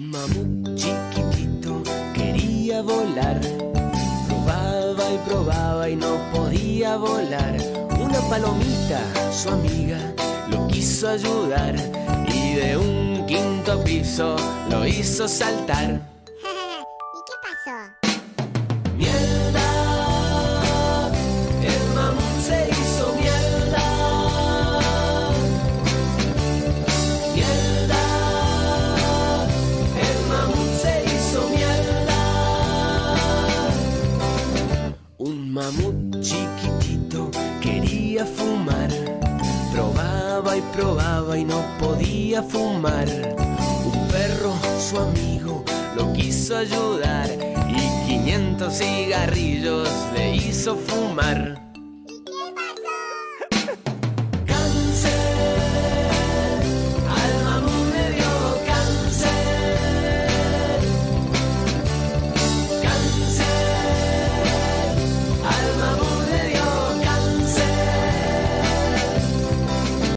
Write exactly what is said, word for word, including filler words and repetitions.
Mamut chiquitito quería volar, probaba y probaba y no podía volar. Una palomita, su amiga, lo quiso ayudar y de un quinto piso lo hizo saltar. ¿Y qué pasó? Mierda, el mamut se hizo mierda. Mierda, el mamut se hizo mierda. Un mamut chiquitito quería fumar, probaba y probaba y no podía fumar. Un perro, su amigo, lo quiso ayudar y quinientos cigarrillos le hizo fumar.